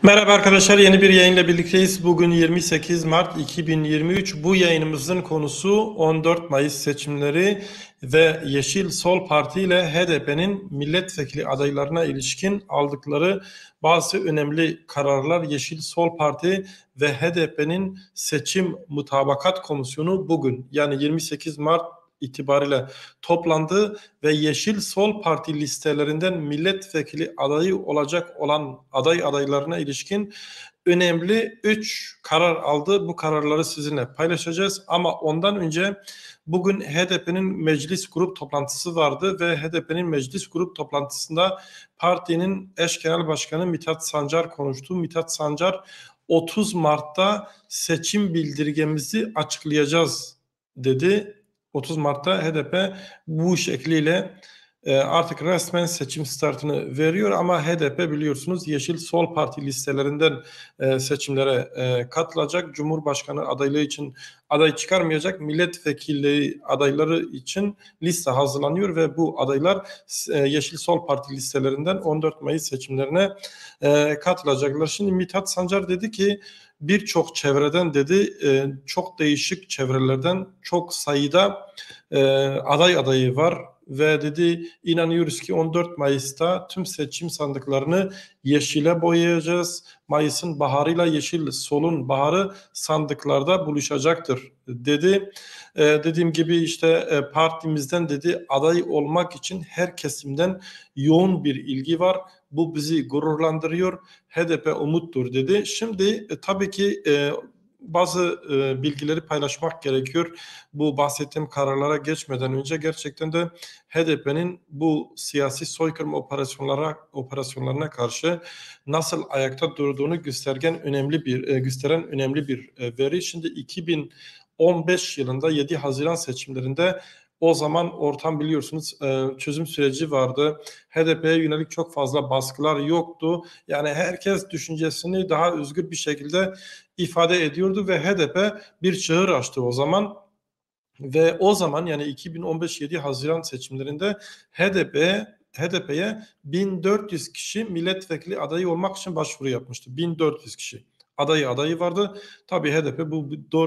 Merhaba arkadaşlar, yeni bir yayınla birlikteyiz. Bugün 28 Mart 2023. Bu yayınımızın konusu 14 Mayıs seçimleri ve Yeşil Sol Parti ile HDP'nin milletvekili adaylarına ilişkin aldıkları bazı önemli kararlar. Yeşil Sol Parti ve HDP'nin seçim mutabakat komisyonu bugün, yani 28 Mart itibariyle toplandı ve Yeşil Sol Parti listelerinden milletvekili adayı olacak olan adaylarına ilişkin önemli 3 karar aldı. Bu kararları sizinle paylaşacağız ama ondan önce bugün HDP'nin meclis grup toplantısı vardı ve HDP'nin meclis grup toplantısında partinin eş genel başkanı Mithat Sancar konuştu. Mithat Sancar 30 Mart'ta seçim bildirgemizi açıklayacağız dedi. 30 Mart'ta HDP bu şekliyle artık resmen seçim startını veriyor ama HDP biliyorsunuz Yeşil Sol Parti listelerinden seçimlere katılacak. Cumhurbaşkanı adaylığı için aday çıkarmayacak, milletvekilleri adayları için liste hazırlanıyor ve bu adaylar Yeşil Sol Parti listelerinden 14 Mayıs seçimlerine katılacaklar. Şimdi Mithat Sancar dedi ki birçok çevreden dedi, çok değişik çevrelerden çok sayıda adayı var ve dedi inanıyoruz ki 14 Mayıs'ta tüm seçim sandıklarını yeşile boyayacağız. Mayıs'ın baharıyla Yeşil Sol'un baharı sandıklarda buluşacaktır dedi. Dediğim gibi işte partimizden dedi aday olmak için her kesimden yoğun bir ilgi var. Bu bizi gururlandırıyor. HDP umuttur dedi. Şimdi tabii ki bazı bilgileri paylaşmak gerekiyor. Bu bahsettiğim kararlara geçmeden önce gerçekten de HDP'nin bu siyasi soykırım operasyonlarına karşı nasıl ayakta durduğunu gösteren önemli bir veri. Şimdi 2015 yılında 7 Haziran seçimlerinde o zaman ortam biliyorsunuz çözüm süreci vardı. HDP'ye yönelik çok fazla baskılar yoktu. Yani herkes düşüncesini daha özgür bir şekilde ifade ediyordu ve HDP bir çığır açtı o zaman. Ve o zaman yani 2015 7 Haziran seçimlerinde HDP'ye 1400 kişi milletvekili adayı olmak için başvuru yapmıştı. 1400 kişi adayı vardı. Tabii HDP bu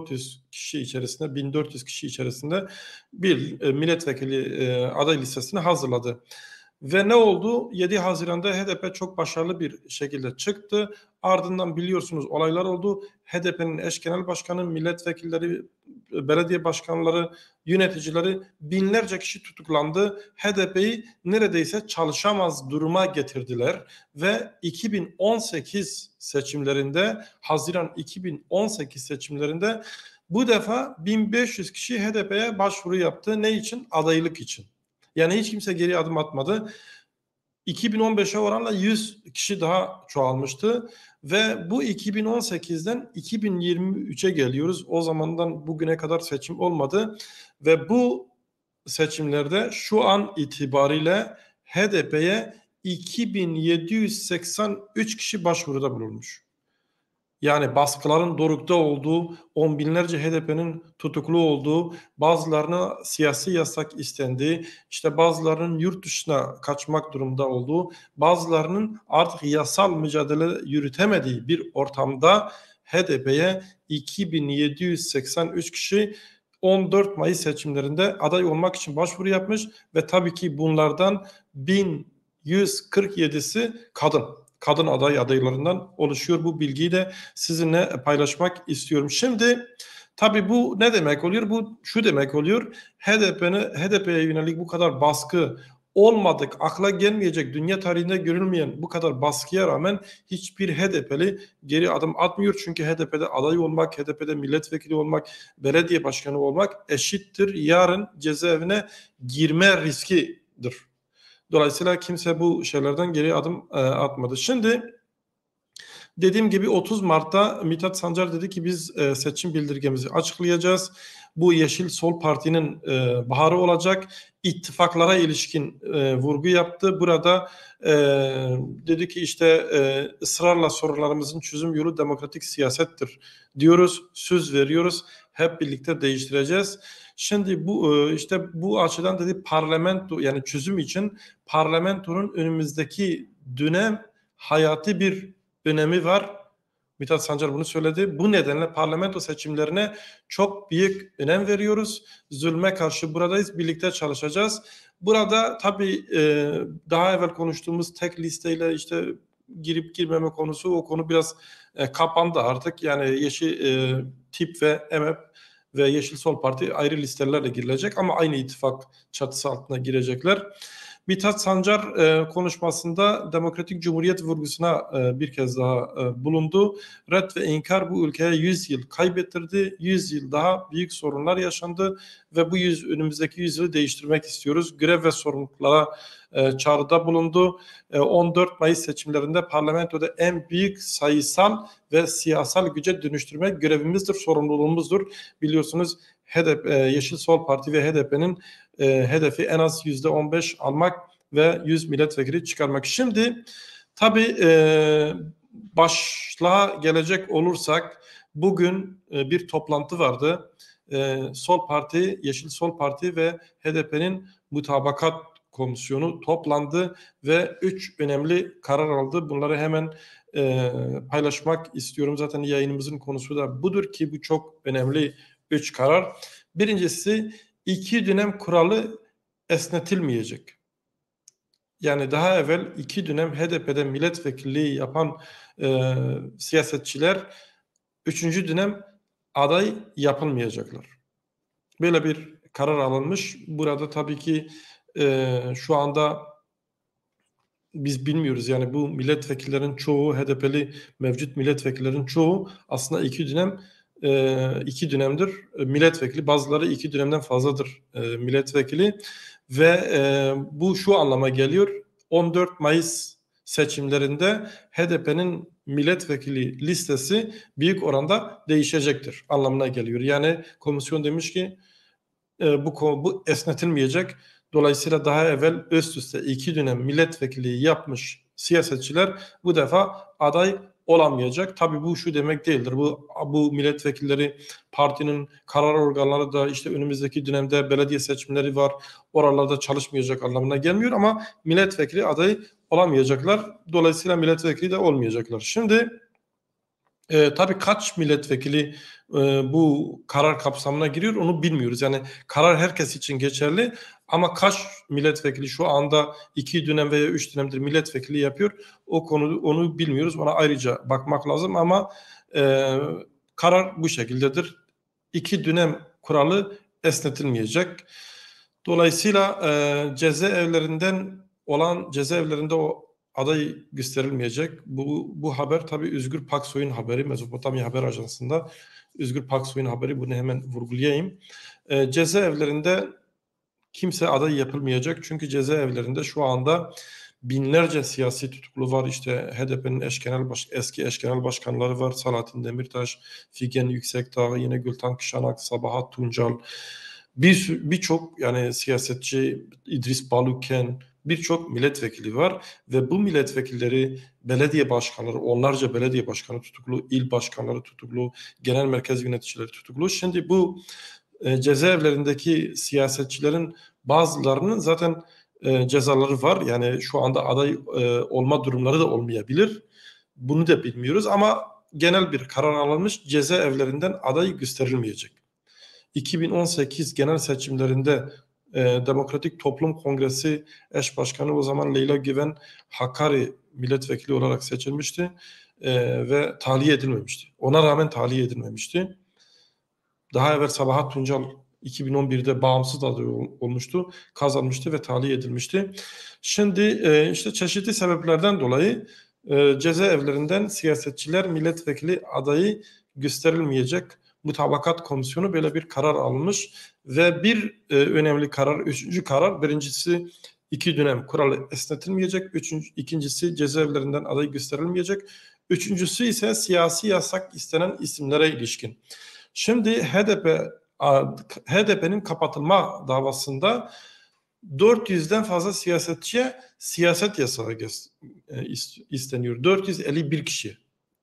1400 kişi içerisinde bir milletvekili aday listesini hazırladı. Ve ne oldu? 7 Haziran'da HDP çok başarılı bir şekilde çıktı. Ardından biliyorsunuz olaylar oldu. HDP'nin eş genel başkanı, milletvekilleri, belediye başkanları, yöneticileri binlerce kişi tutuklandı. HDP'yi neredeyse çalışamaz duruma getirdiler ve 2018 seçimlerinde, Haziran 2018 seçimlerinde bu defa 1500 kişi HDP'ye başvuru yaptı. Ne için? Adaylık için. Yani hiç kimse geri adım atmadı. 2015'e oranla 100 kişi daha çoğalmıştı ve bu 2018'den 2023'e geliyoruz. O zamandan bugüne kadar seçim olmadı ve bu seçimlerde şu an itibariyle HDP'ye 2783 kişi başvuruda bulunmuş. Yani baskıların dorukta olduğu, on binlerce HDP'nin tutuklu olduğu, bazılarına siyasi yasak istendiği, işte bazılarının yurt dışına kaçmak durumda olduğu, bazılarının artık yasal mücadele yürütemediği bir ortamda HDP'ye 2783 kişi 14 Mayıs seçimlerinde aday olmak için başvuru yapmış ve tabii ki bunlardan 1147'si kadın adaylarından oluşuyor. Bu bilgiyi de sizinle paylaşmak istiyorum. Şimdi tabii bu ne demek oluyor? Bu şu demek oluyor. HDP'ye yönelik bu kadar baskı olmadık, akla gelmeyecek, dünya tarihinde görülmeyen bu kadar baskıya rağmen hiçbir HDP'li geri adım atmıyor. Çünkü HDP'de aday olmak, HDP'de milletvekili olmak, belediye başkanı olmak eşittir. Yarın cezaevine girme riskidir. Dolayısıyla kimse bu şeylerden geri adım atmadı. Şimdi dediğim gibi 30 Mart'ta Mithat Sancar dedi ki biz seçim bildirgemizi açıklayacağız. Bu Yeşil Sol Parti'nin baharı olacak. İttifaklara ilişkin vurgu yaptı. Burada dedi ki işte ısrarla sorularımızın çözüm yolu demokratik siyasettir diyoruz. Söz veriyoruz. Hep birlikte değiştireceğiz. Şimdi bu işte bu açıdan dedi parlamento yani çözüm için parlamentonun önümüzdeki dönem hayati bir önemi var. Mithat Sancar bunu söyledi. Bu nedenle parlamento seçimlerine çok büyük önem veriyoruz. Zulme karşı buradayız. Birlikte çalışacağız. Burada tabii daha evvel konuştuğumuz tek listeyle işte girip girmeme konusu, o konu biraz kapandı artık. Yani Yeşil Tip ve MHP ve Yeşil Sol Parti ayrı listelerle girilecek ama aynı ittifak çatısı altına girecekler. Mithat Sancar konuşmasında demokratik cumhuriyet vurgusuna bir kez daha bulundu. Red ve inkar bu ülkeye 100 yıl kaybettirdi. 100 yıl daha büyük sorunlar yaşandı ve bu önümüzdeki 100 yılı değiştirmek istiyoruz. Grev ve sorumluluklara çağrıda bulundu. 14 Mayıs seçimlerinde parlamentoda en büyük sayısal ve siyasal güce dönüştürmek görevimizdir, sorumluluğumuzdur. Biliyorsunuz HDP, Yeşil Sol Parti ve HDP'nin hedefi en az %15 almak ve 100 milletvekili çıkarmak. Şimdi tabii başlığa gelecek olursak bugün bir toplantı vardı. Sol Parti, Yeşil Sol Parti ve HDP'nin mutabakat komisyonu toplandı ve 3 önemli karar aldı. Bunları hemen paylaşmak istiyorum. Zaten yayınımızın konusu da budur ki bu çok önemli 3 karar. Birincisi 2 dönem kuralı esnetilmeyecek. Yani daha evvel 2 dönem HDP'de milletvekilliği yapan siyasetçiler 3. dönem aday yapılmayacaklar. Böyle bir karar alınmış. Burada tabii ki şu anda biz bilmiyoruz. Yani bu milletvekillerin çoğu, HDP'li mevcut milletvekillerin çoğu aslında 2 dönemdir milletvekili. Bazıları 2 dönemden fazladır milletvekili ve bu şu anlama geliyor. 14 Mayıs seçimlerinde HDP'nin milletvekili listesi büyük oranda değişecektir anlamına geliyor. Yani komisyon demiş ki bu esnetilmeyecek. Dolayısıyla daha evvel üst üste 2 dönem milletvekilliği yapmış siyasetçiler bu defa aday olamayacak. Tabii bu şu demek değildir. Bu milletvekilleri partinin karar organları da işte önümüzdeki dönemde belediye seçimleri var. Oralarda çalışmayacak anlamına gelmiyor ama milletvekili adayı olamayacaklar. Dolayısıyla milletvekili de olmayacaklar. Şimdi tabii kaç milletvekili bu karar kapsamına giriyor onu bilmiyoruz. Yani karar herkes için geçerli ama kaç milletvekili şu anda 2 dönem veya 3 dönemdir milletvekili yapıyor onu bilmiyoruz. Ona ayrıca bakmak lazım ama karar bu şekildedir. 2 dönem kuralı esnetilmeyecek. Dolayısıyla cezaevlerinde o aday gösterilmeyecek. Bu haber tabii Özgür Paksoy'un haberi. Mezopotamya Haber Ajansı'nda Özgür Paksoy'un haberi. Bunu hemen vurgulayayım. Cezaevlerinde kimse aday yapılmayacak. Çünkü cezaevlerinde şu anda binlerce siyasi tutuklu var. İşte HDP'nin eski eş genel başkanları var. Selahattin Demirtaş, Figen Yüksekdağ, yine Gültan Kışanak, Sabahat Tuncal. Birçok yani siyasetçi, İdris Baluken, birçok milletvekili var ve bu milletvekilleri belediye başkanları, onlarca belediye başkanı tutuklu, il başkanları tutuklu, genel merkez yöneticileri tutuklu. Şimdi bu cezaevlerindeki siyasetçilerin bazılarının zaten cezaları var. Yani şu anda aday olma durumları da olmayabilir. Bunu da bilmiyoruz ama genel bir karar alınmış, cezaevlerinden aday gösterilmeyecek. 2018 genel seçimlerinde Demokratik Toplum Kongresi eş başkanı o zaman Leyla Güven Hakkari milletvekili olarak seçilmişti ve tahliye edilmemişti. Ona rağmen tahliye edilmemişti. Daha evvel Sabahat Tuncal 2011'de bağımsız aday olmuştu, kazanmıştı ve tahliye edilmişti. Şimdi işte çeşitli sebeplerden dolayı cezaevlerinden siyasetçiler milletvekili adayı gösterilmeyecek. Mutabakat Komisyonu böyle bir karar almış ve bir önemli karar, 3. karar, birincisi 2 dönem kuralı esnetilmeyecek, ikincisi cezaevlerinden aday gösterilmeyecek, üçüncüsü ise siyasi yasak istenen isimlere ilişkin. Şimdi HDP'nin kapatılma davasında 400'den fazla siyasetçiye siyaset yasağı isteniyor. 451 kişi.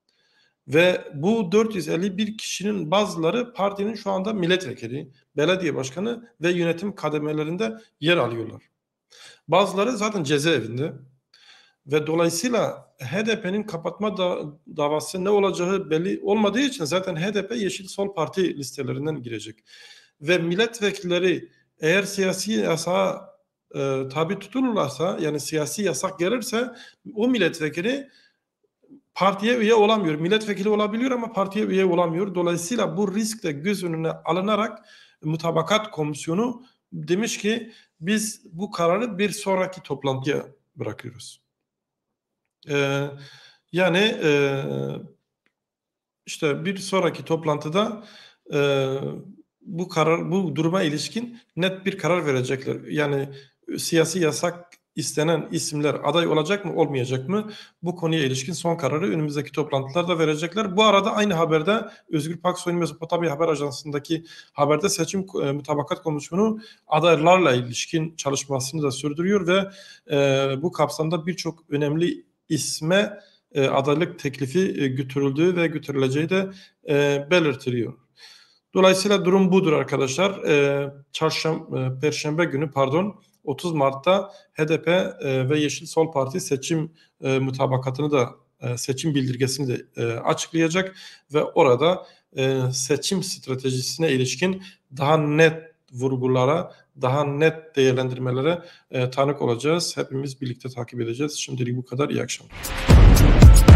Ve bu 451 kişinin bazıları partinin şu anda milletvekili, belediye başkanı ve yönetim kademelerinde yer alıyorlar. Bazıları zaten cezaevinde. Ve dolayısıyla HDP'nin kapatma davası ne olacağı belli olmadığı için zaten HDP Yeşil Sol Parti listelerinden girecek. Ve milletvekilleri eğer siyasi yasağa tabi tutulurlarsa, yani siyasi yasak gelirse, o milletvekili partiye üye olamıyor. Milletvekili olabiliyor ama partiye üye olamıyor. Dolayısıyla bu risk de göz önüne alınarak Mutabakat Komisyonu demiş ki biz bu kararı bir sonraki toplantıya bırakıyoruz. Yani işte bir sonraki toplantıda bu duruma ilişkin net bir karar verecekler. Yani siyasi yasak istenen isimler aday olacak mı, olmayacak mı? Bu konuya ilişkin son kararı önümüzdeki toplantılarda verecekler. Bu arada aynı haberde Özgür Paksoy'un Mezopotamya Haber Ajansı'ndaki haberde Seçim Mutabakat Komisyonu adaylarla ilişkin çalışmasını da sürdürüyor ve bu kapsamda birçok önemli isme adaylık teklifi götürüldüğü ve götürüleceği de belirtiliyor. Dolayısıyla durum budur arkadaşlar. Perşembe günü 30 Mart'ta HDP ve Yeşil Sol Parti seçim mutabakatını da seçim bildirgesini de açıklayacak ve orada seçim stratejisine ilişkin daha net vurgulara, daha net değerlendirmelere tanık olacağız. Hepimiz birlikte takip edeceğiz. Şimdilik bu kadar. İyi akşamlar.